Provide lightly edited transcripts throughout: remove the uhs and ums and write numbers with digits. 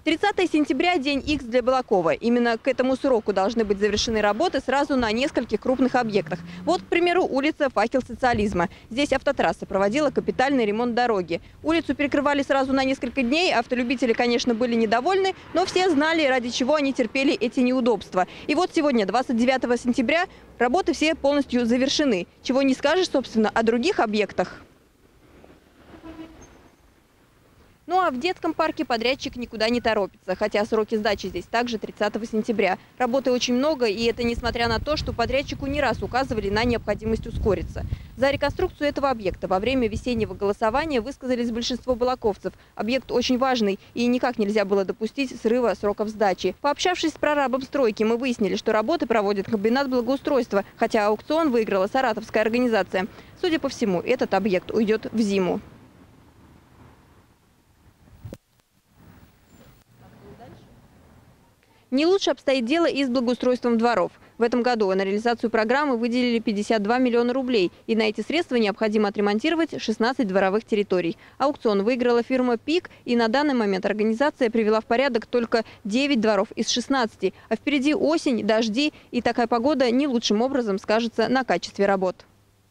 30 сентября – день X для Балакова. Именно к этому сроку должны быть завершены работы сразу на нескольких крупных объектах. Вот, к примеру, улица «Факел социализма». Здесь автотрасса проводила капитальный ремонт дороги. Улицу перекрывали сразу на несколько дней. Автолюбители, конечно, были недовольны, но все знали, ради чего они терпели эти неудобства. И вот сегодня, 29 сентября, работы все полностью завершены. Чего не скажешь, собственно, о других объектах. Ну а в детском парке подрядчик никуда не торопится, хотя сроки сдачи здесь также 30 сентября. Работы очень много, и это несмотря на то, что подрядчику не раз указывали на необходимость ускориться. За реконструкцию этого объекта во время весеннего голосования высказались большинство балаковцев. Объект очень важный, и никак нельзя было допустить срыва сроков сдачи. Пообщавшись с прорабом стройки, мы выяснили, что работы проводит комбинат благоустройства, хотя аукцион выиграла саратовская организация. Судя по всему, этот объект уйдет в зиму. Не лучше обстоит дело и с благоустройством дворов. В этом году на реализацию программы выделили 52 миллиона рублей. И на эти средства необходимо отремонтировать 16 дворовых территорий. Аукцион выиграла фирма «ПИК», и на данный момент организация привела в порядок только 9 дворов из 16. А впереди осень, дожди, и такая погода не лучшим образом скажется на качестве работ.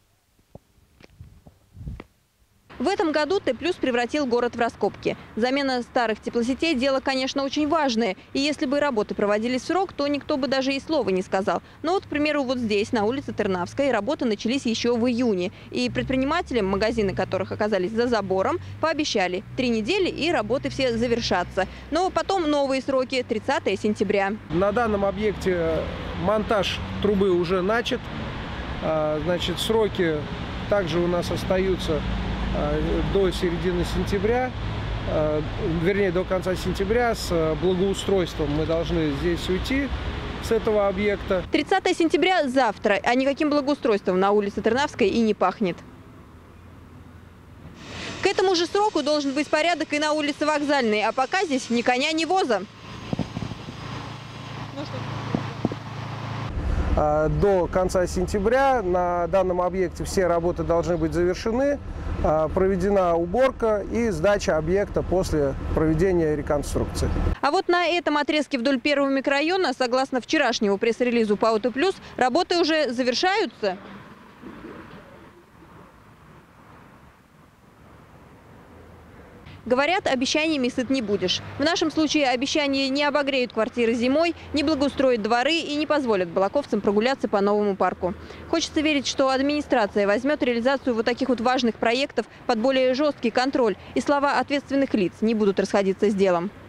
В этом году Т+ превратил город в раскопки. Замена старых теплосетей – дело, конечно, очень важное. И если бы работы проводились в срок, то никто бы даже и слова не сказал. Но вот, к примеру, вот здесь, на улице Тернавской, работы начались еще в июне. И предпринимателям, магазины которых оказались за забором, пообещали 3 недели и работы все завершатся. Но потом новые сроки – 30 сентября. На данном объекте монтаж трубы уже начат. Значит, сроки также у нас остаются до середины сентября, вернее, до конца сентября. С благоустройством мы должны здесь уйти с этого объекта. 30 сентября завтра, а никаким благоустройством на улице Тернавской и не пахнет. К этому же сроку должен быть порядок и на улице Вокзальной, а пока здесь ни коня, ни воза. До конца сентября на данном объекте все работы должны быть завершены, проведена уборка и сдача объекта после проведения реконструкции. А вот на этом отрезке вдоль первого микрорайона, согласно вчерашнему пресс-релизу ПАО «Т+», работы уже завершаются. Говорят, обещаниями сыт не будешь. В нашем случае обещания не обогреют квартиры зимой, не благоустроят дворы и не позволят балаковцам прогуляться по новому парку. Хочется верить, что администрация возьмет реализацию вот таких вот важных проектов под более жесткий контроль, и слова ответственных лиц не будут расходиться с делом.